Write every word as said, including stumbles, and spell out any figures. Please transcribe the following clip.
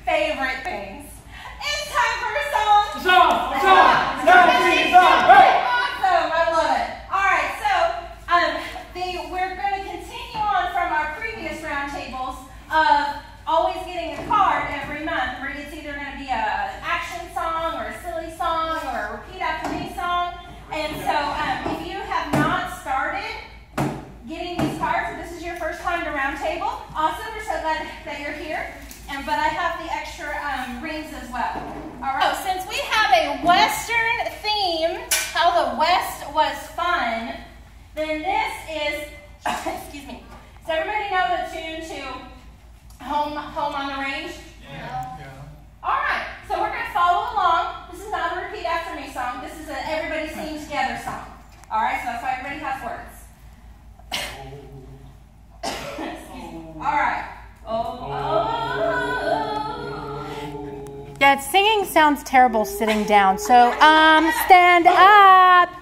favorite things. It's time for a song. A song, a song, seventeen song. Hey! Awesome, I love it. All right, so um, the, we're going to continue on from our previous roundtables of always getting a card every month where it's either going to be an action song or a silly song or a repeat after me song. And so um, if you have not started getting these cards, if this is your first time to roundtable, awesome, we're so glad that you're here. And but I have the extra um, rings as well. All right. So since we have a Western theme, how the West was fun, then this is, excuse me, does everybody know the tune to Home, Home on the Range? Yeah. yeah. All right, so we're going to follow along. This is not a repeat after me song. This is an everybody sing together song. All right, so that's why everybody has words. Excuse me. All right. Oh, oh. Yeah, singing sounds terrible sitting down. So, um, stand up.